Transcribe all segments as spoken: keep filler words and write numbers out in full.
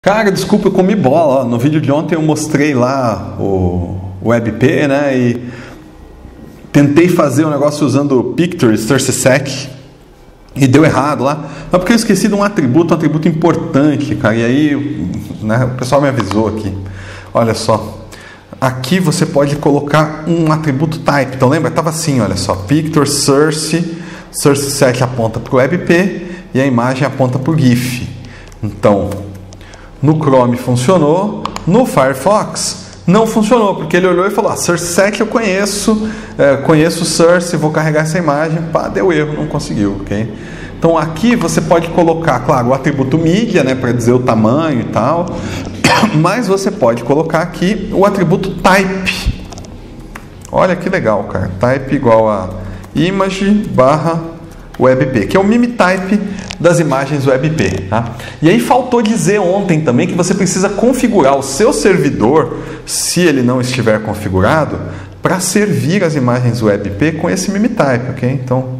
Cara, desculpa, eu comi bola. Ó. No vídeo de ontem eu mostrei lá o WebP, né? E tentei fazer um negócio usando o Picture sourceSec e deu errado lá. Mas porque eu esqueci de um atributo, um atributo importante, cara. E aí, né, o pessoal me avisou aqui. Olha só. Aqui você pode colocar um atributo type. Então lembra? Estava assim, olha só. Picture source, sourceSec aponta para o WebP e a imagem aponta para o GIF. Então, no Chrome funcionou, no Firefox não funcionou, porque ele olhou e falou, ah, sourceSec eu conheço, é, conheço o source, vou carregar essa imagem, pá, deu erro, não conseguiu, ok? Então aqui você pode colocar, claro, o atributo mídia, né, para dizer o tamanho e tal, mas você pode colocar aqui o atributo type. Olha que legal, cara, type igual a image barra WebP, que é o mimitype das imagens WebP, tá? E aí faltou dizer ontem também que você precisa configurar o seu servidor, se ele não estiver configurado, para servir as imagens WebP com esse mimitype, ok? Então,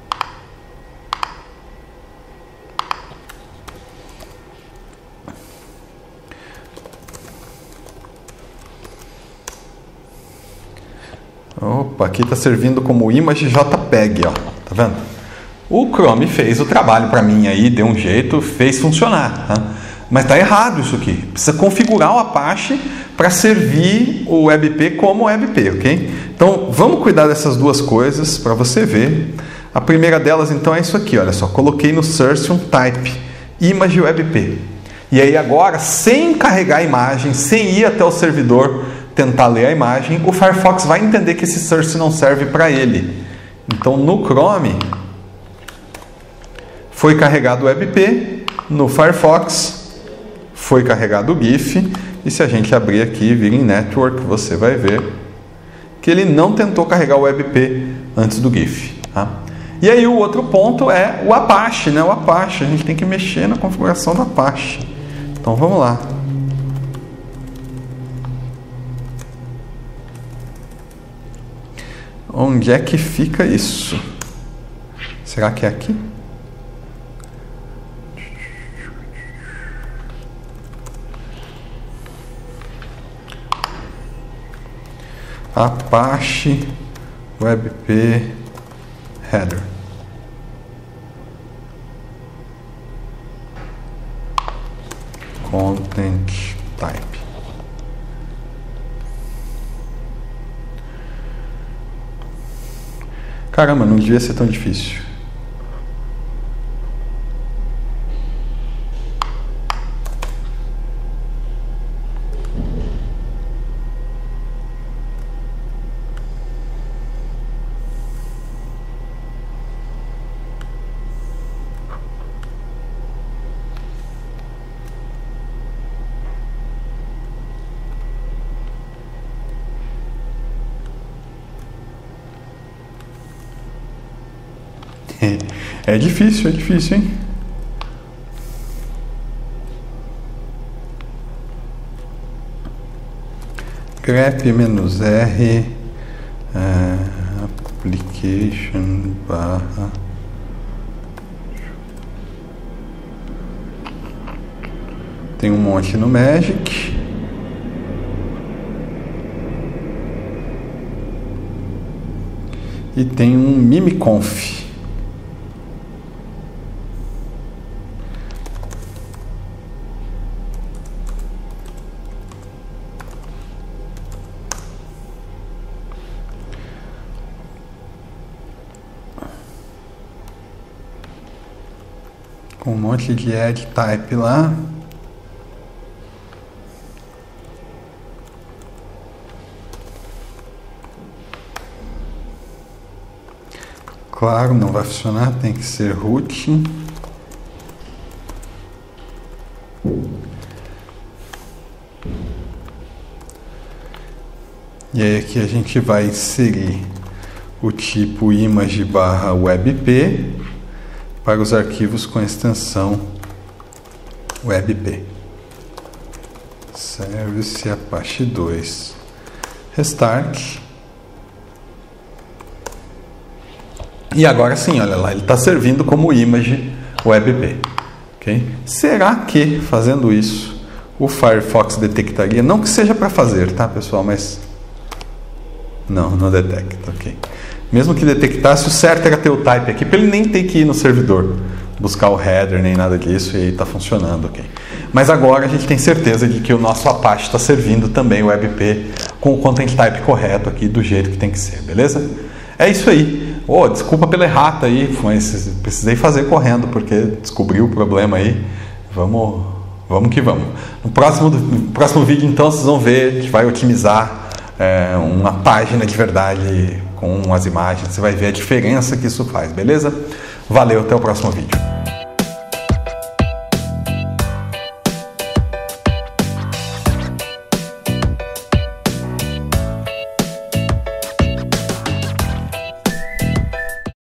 opa, aqui está servindo como image JPEG, ó, tá vendo? O Chrome fez o trabalho para mim aí, deu um jeito, fez funcionar. Tá? Mas está errado isso aqui. Precisa configurar o Apache para servir o WebP como WebP, ok? Então, vamos cuidar dessas duas coisas para você ver. A primeira delas, então, é isso aqui, olha só. Coloquei no source um type, image WebP. E aí agora, sem carregar a imagem, sem ir até o servidor tentar ler a imagem, o Firefox vai entender que esse source não serve para ele. Então, no Chrome foi carregado o WebP, no Firefox foi carregado o GIF, e se a gente abrir aqui e vir em Network, você vai ver que ele não tentou carregar o WebP antes do GIF. Tá? E aí o outro ponto é o Apache, né? O Apache, a gente tem que mexer na configuração do Apache. Então vamos lá. Onde é que fica isso? Será que é aqui? Apache WebP Header. Content Type. Caramba, não devia ser tão difícil. É difícil, é difícil, hein? grep-r uh, application barra tem um monte no Magic. E tem um mimiconf. Com um monte de add type lá. Claro, não vai funcionar, tem que ser root. E aí aqui a gente vai inserir o tipo image barra WebP para os arquivos com extensão WebP. Service Apache dois. Restart. E agora sim, olha lá, ele está servindo como image WebP. Okay? Será que, fazendo isso, o Firefox detectaria, não que seja para fazer, tá pessoal, mas não, não detecta, ok. Mesmo que detectasse, o certo era ter o type aqui, para ele nem ter que ir no servidor buscar o header, nem nada disso, e aí está funcionando, ok. Mas agora a gente tem certeza de que o nosso Apache está servindo também o WebP com o content type correto aqui, do jeito que tem que ser, beleza? É isso aí. Oh, desculpa pela errata aí, mas precisei fazer correndo, porque descobri o problema aí. Vamos, vamos que vamos. No próximo, no próximo vídeo, então, vocês vão ver, a gente vai otimizar é, uma página de verdade com as imagens. Você vai ver a diferença que isso faz, beleza? Valeu, até o próximo vídeo.